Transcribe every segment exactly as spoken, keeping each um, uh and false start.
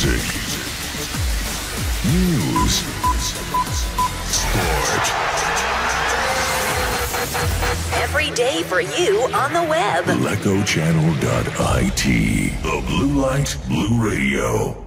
Music, news, sport. Every day for you on the web. Lecco Channel dot I T, the Blue Light Blue Radio.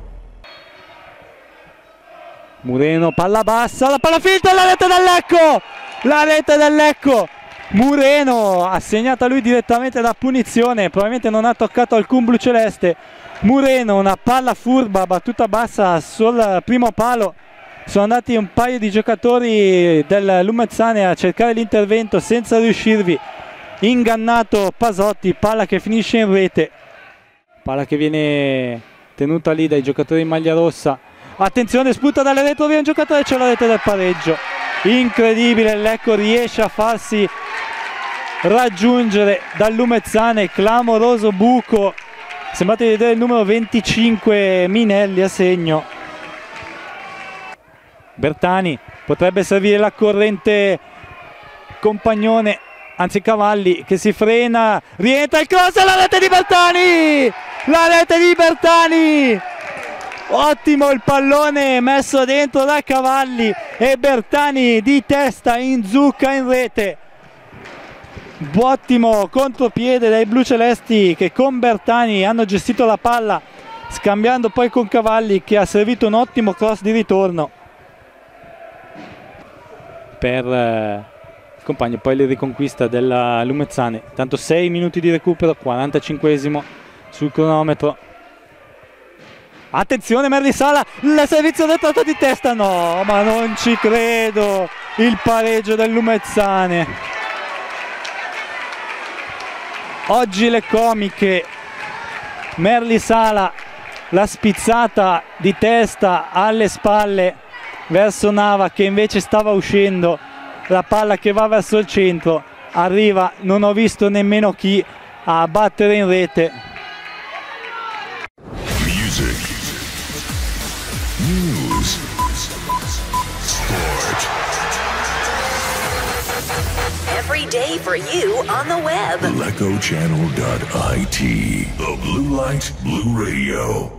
Mureno, palla bassa, la palla finta, la rete del Lecco! La rete del Lecco! Mureno ha segnato lui direttamente da punizione, probabilmente non ha toccato alcun blu celeste. Mureno, una palla furba, battuta bassa sul primo palo. Sono andati un paio di giocatori del Lumezzane a cercare l'intervento senza riuscirvi. Ingannato Pasotti, palla che finisce in rete. Palla che viene tenuta lì dai giocatori in maglia rossa. Attenzione, spunta dalle retro, via un giocatore, c'è la rete del pareggio. Incredibile, il Lecco riesce a farsi raggiungere dal Lumezzane, clamoroso buco. Sembrate di vedere il numero venticinque Minelli a segno. Bertani potrebbe servire la corrente Compagnone, anzi Cavalli, che si frena, rientra il cross e la rete di Bertani! La rete di Bertani! Ottimo il pallone messo dentro da Cavalli e Bertani di testa in zucca in rete. Ottimo contropiede dai blu celesti che con Bertani hanno gestito la palla, scambiando poi con Cavalli che ha servito un ottimo cross di ritorno per eh, il compagno. Poi la riconquista della Lumezzane, tanto sei minuti di recupero, quarantacinquesimo sul cronometro. Attenzione Merli Sala, il servizio del tratto di testa, no, ma non ci credo, il pareggio del Lumezzane. Oggi le comiche, Merli Sala, la spizzata di testa alle spalle verso Nava che invece stava uscendo, la palla che va verso il centro, arriva, non ho visto nemmeno chi, a battere in rete. Music, news, sport. Every day for you on the web. Lecco Channel dot I T, the Blue Light Blue Radio.